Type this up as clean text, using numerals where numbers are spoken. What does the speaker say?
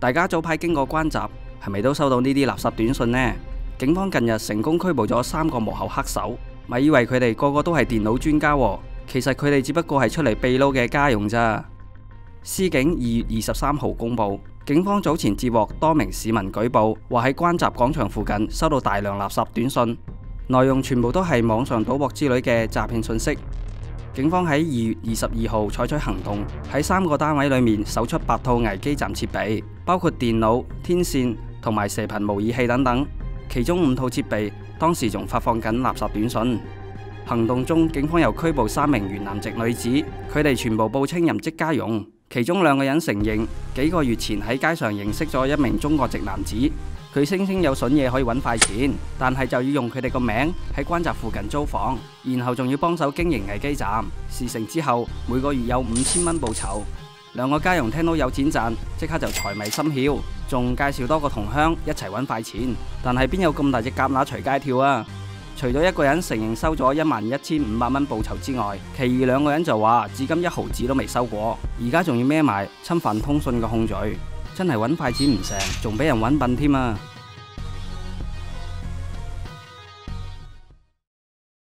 大家早排經過關閘，係咪都收到呢啲垃圾短信呢？警方近日成功拘捕咗3個幕後黑手，咪以為佢哋個個都係電腦專家喎，其實佢哋只不過係出嚟秘撈嘅家用咋。司警2月23號公佈，警方早前接獲多名市民舉報，話喺關閘廣場附近收到大量垃圾短信，內容全部都係網上賭博之類嘅詐騙信息。警方喺2月22號採取行動，喺3個單位裏面搜出8套危機站設備，包括電腦、天線同埋射頻模擬器等等。其中5套設備當時仲發放緊垃圾短信。行動中，警方又拘捕3名越南籍女子，佢哋全部報稱任職家傭。其中2個人承認幾個月前喺街上認識咗一名中國籍男子，佢聲稱有筍嘢可以揾快錢，但係就要用佢哋個名喺關閘附近租房，然後仲要幫手經營危機站。事成之後，每個月有5000蚊報酬。2個家傭聽到有錢賺，即刻就財迷心竅，仲介紹多個同鄉一齊揾快錢。但係邊有咁大隻蛤乸隨街跳啊？除咗1個人承認收咗11500蚊報酬之外，其餘2個人就話至今1毫子都未收過，而家仲要孭埋侵犯通訊嘅控罪，真係揾快錢唔成，仲俾人揾笨添啊！